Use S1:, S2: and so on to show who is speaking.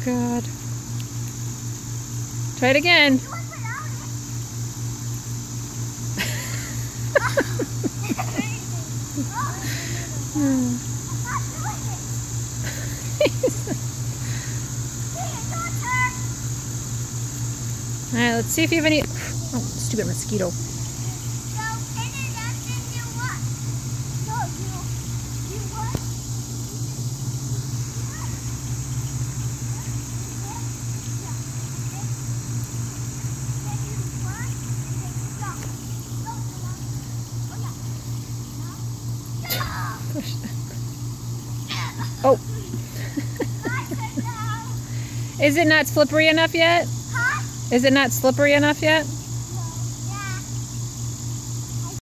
S1: God. Try it again. Alright, let's see if you have any... Oh, stupid mosquito. Oh. Is it not slippery enough yet? Is it not slippery enough yet?